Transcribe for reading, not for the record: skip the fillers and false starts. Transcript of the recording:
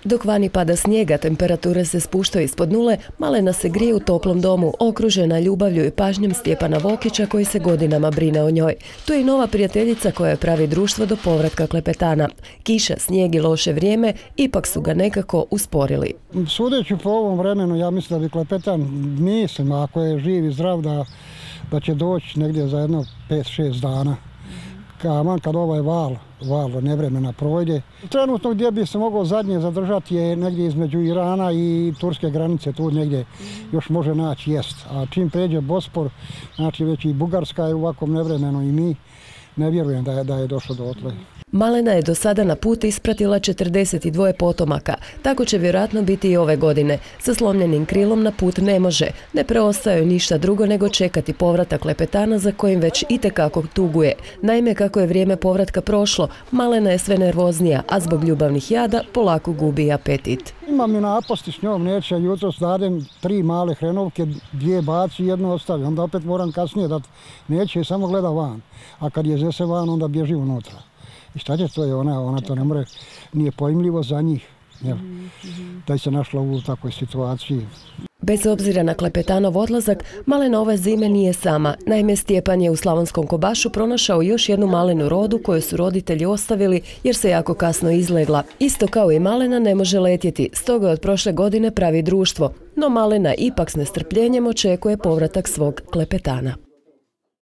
Dok vani pada snijega, temperature se spuštaju ispod nule, Malena se grije u toplom domu, okružena ljubavlju i pažnjom Stjepana Vokića koji se godinama brine o njoj. Tu je i nova prijateljica koja pravi društvo do povratka Klepetana. Kiša, snijeg i loše vrijeme ipak su ga nekako usporili. Sudeći po ovom vremenu, ja mislim da bi Klepetan, mislim, ako je živ i zdrav, da će doći negdje za jedno 5-6 dana. Kad ovaj val nevremena projde. Trenutno gdje bi se mogao zadnje zadržati je negdje između Irana i turske granice, tu negdje još može naći jest. A čim pređe Bospor, znači već i Bugarska je u ovakvom nevremenu i mi ne vjerujem da je došlo do otle. Malena je do sada na put ispratila 42 potomaka. Tako će vjerojatno biti i ove godine. Sa slomljenim krilom na put ne može. Ne preostaje joj ništa drugo nego čekati povratak Klepetana za kojim već itekako tuguje. Naime, kako je vrijeme povratka prošlo, Malena je sve nervoznija, a zbog ljubavnih jada polako gubi apetit. Imam i naposti s njom, neće, jutros dadem 3 male hrenovke, 2 baci i 1 ostavi. Onda opet moram kasnije dati, neće, samo gleda van. A kad je zese van, onda bježi unutra. I šta će to je, ona to ne more, nije pojmljivo za njih, da je se našla u takvoj situaciji. Bez obzira na Klepetanov odlazak, Malena ove zime nije sama. Naime, Stjepan je u Slavonskom Kobašu pronašao još jednu malenu rodu koju su roditelji ostavili jer se jako kasno izlegla. Isto kao i Malena ne može letjeti, stoga od prošle godine pravi društvo. No Malena ipak s nestrpljenjem očekuje povratak svog Klepetana.